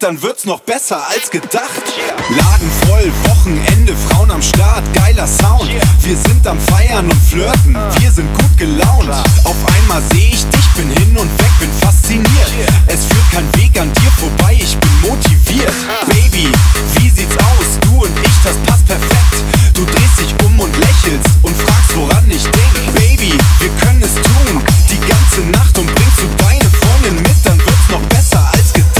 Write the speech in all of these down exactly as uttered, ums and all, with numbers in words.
dann wird's noch besser als gedacht. Laden voll, Wochenende, Frauen am Start, geiler Sound. Wir sind am Feiern und Flirten, wir sind gut gelaunt. Auf einmal seh ich dich, bin hin und weg, bin fasziniert. Es führt kein Weg an dir vorbei, ich bin motiviert. Baby, wie sieht's aus? Du und ich, das passt perfekt. Du drehst dich um und lächelst und fragst, woran ich denk. Baby, wir können es tun, die ganze Nacht, und bringst du deine Freundin mit, dann wird's noch besser als gedacht.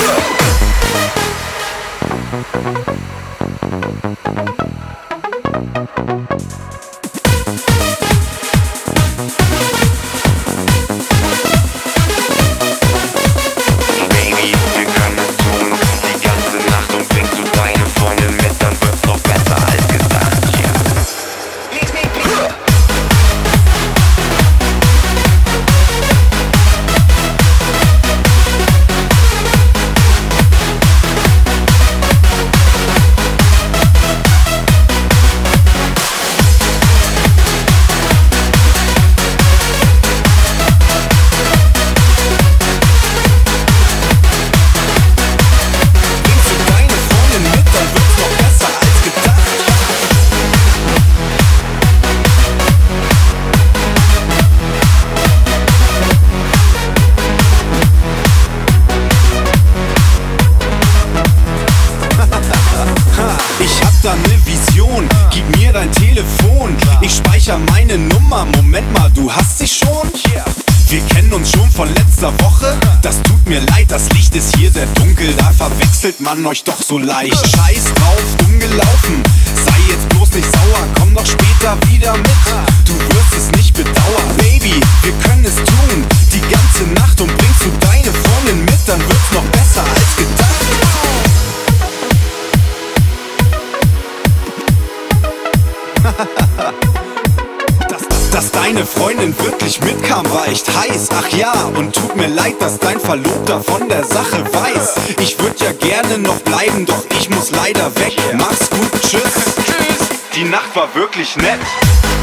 Da ne Vision, gib mir dein Telefon. Ich speicher meine Nummer, Moment mal, du hast sie schon? Wir kennen uns schon von letzter Woche. Das tut mir leid, das Licht ist hier sehr dunkel, da verwechselt man euch doch so leicht. Scheiß drauf, umgelaufen, sei jetzt bloß nicht sauer, komm doch später wieder mit. Du wirst es nicht bedauern. Baby, wir können es tun, die ganze Nacht, und bringst du deine Freundin mit, dann wird's noch besser als gedacht. dass, dass deine Freundin wirklich mitkam, war echt heiß. Ach ja, und tut mir leid, dass dein Verlobter von der Sache weiß. Ich würd ja gerne noch bleiben, doch ich muss leider weg. Mach's gut, tschüss. Die Nacht war wirklich nett.